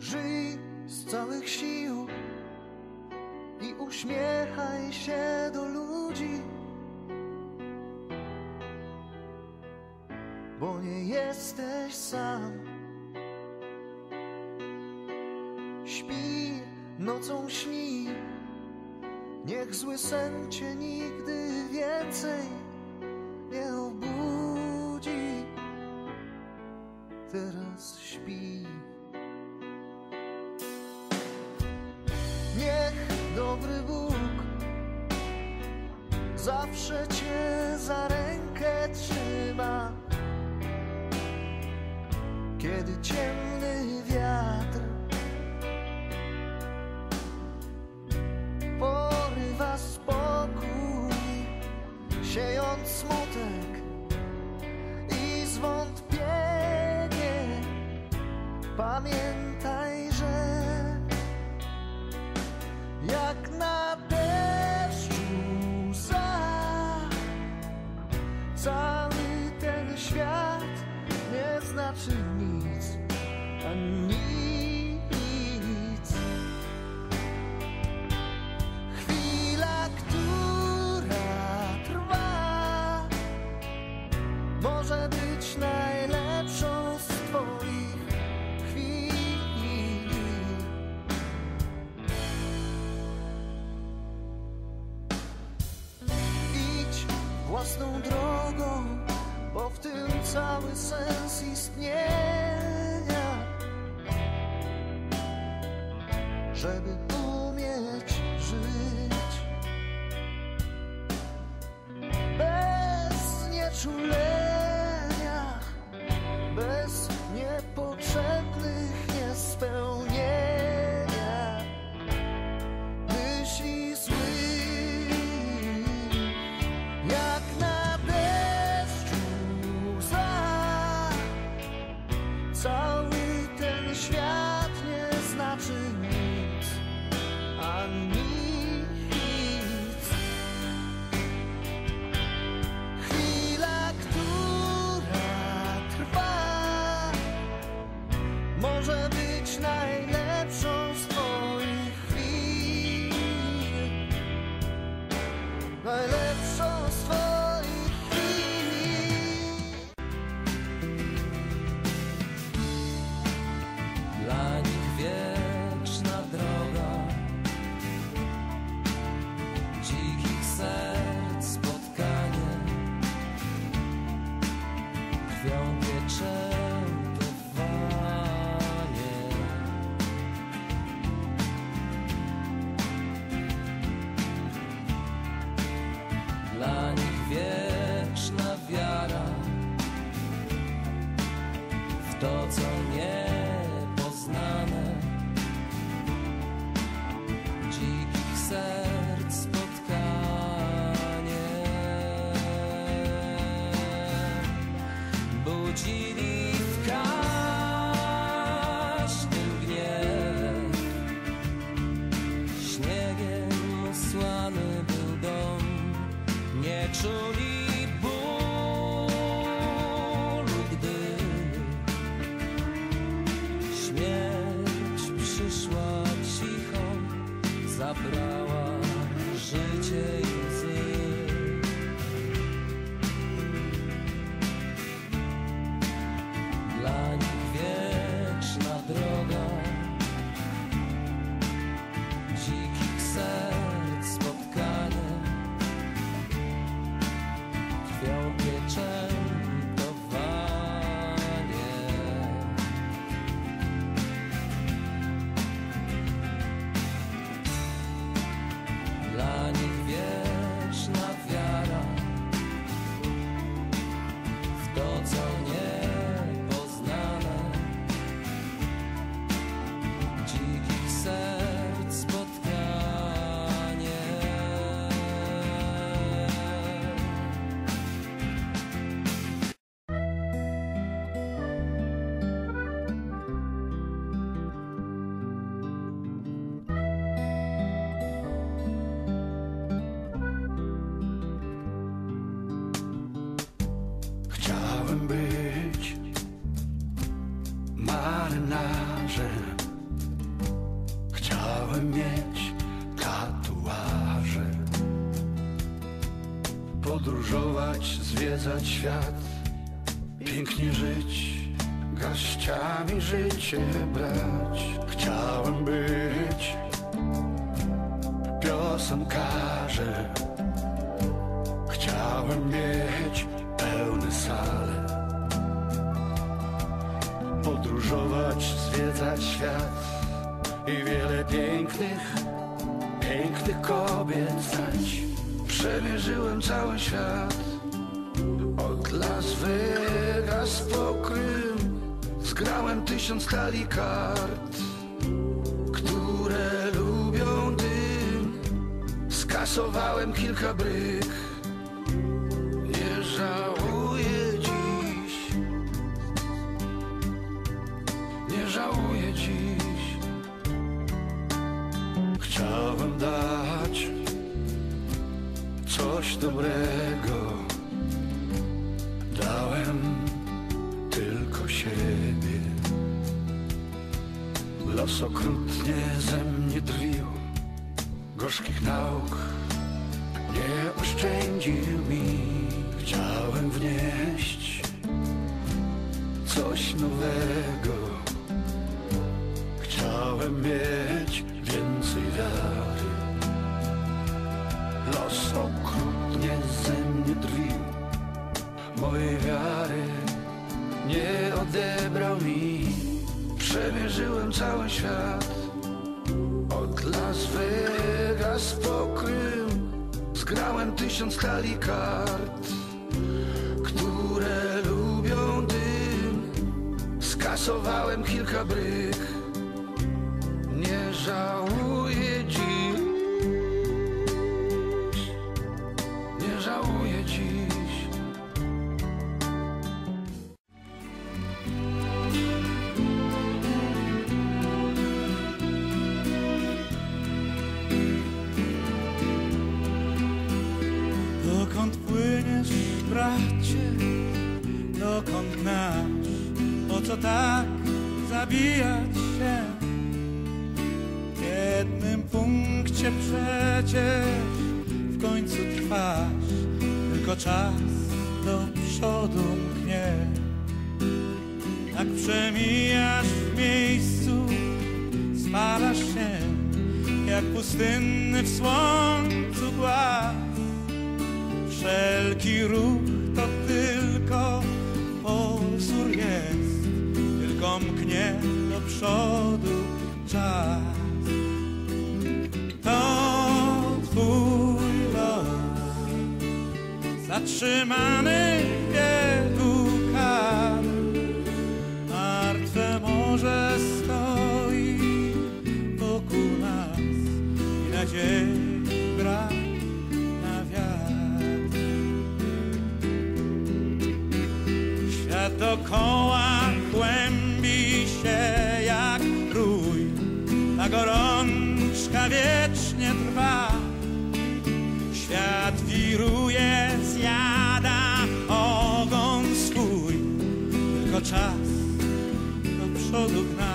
Żyj z całych sił i uśmiechaj się do ludzi, bo nie jesteś sam. Śpi, nocą śni, niech zły sen cię nigdy więcej nie obudzi. Teraz śpi. Niech dobry Bóg zawsze cię za rękę trzyma, kiedy ciemny wiatr porywa spokój, siejąc smutek i zwątpienie. Pamiętaj, że jak na deszczu łza, cały ten świat nie znaczy nic, a nic. Chwila, która trwa, może być najlepszą z twoich chwil. Idź własną drogą, bo w tym cały sens istnienia. Żeby umieć żyć bez nieczulenia, bez niepotrzebnych niespełnienia myśli złych. Jak na deszczu łza, cały ten świat nie znaczy nic, a nic. Chwila, która trwa, może być najlepszą z twoich chwil, najlepszą z twoich chwil. Dla nich wieczna droga dzikich serc spotkanie, krwią pieczętowanie. Dla nich wieczna wiara w to, co niepoznane, dzikich serc spotkanie. Budzili w każdym gniew, śniegiem usłany był dom, nie czuli bólu, gdy śmierć przyszła cicho, zabrała życie i łzy. zwiedzać świat, pięknie żyć, garściami życie brać. Chciałem być piosenkarzem, chciałem mieć pełne sale, podróżować, zwiedzać świat i wiele pięknych kobiet znać. Przemierzyłem cały świat, od Las Vegas po Krym. Zgrałem 1000 talii kart, które lubią dym. Skasowałem kilka bryk, nie żałuję dziś, nie żałuję dziś. Chciałem dać coś dobrego, dałem tylko siebie. Los okrutnie ze mnie drwił, gorzkich nauk nie oszczędził mi. Chciałem wnieść coś nowego, chciałem mieć więcej wiary. Los okrutnie ze mnie drwił, mojej wiary nie odebrał mi. Przemierzyłem cały świat, od Las Vegas po Krym. Zgrałem 1000 talii kart, które lubią dym. Skasowałem kilka bryk, nie żałuję dziś, nie żałuję dziś. Dokąd płyniesz, bracie, dokąd nasz? Po co tak zabijać się? W jednym punkcie przecież w końcu trwasz, tylko czas do przodu mknie. Jak przemijasz w miejscu, spalasz się, jak pustynny w słońcu głaz. Wszelki ruch to tylko pozór jest, tylko mknie do przodu czas. To twój los, zatrzymany w biegu kar. Martwe morze stoi wokół nas i nadziei brak na wiatr. Świat dookoła kłębi się jak rój, a gorączka wiecznie trwa. Świat wiruje, zjada ogon swój, tylko czas do przodu gna.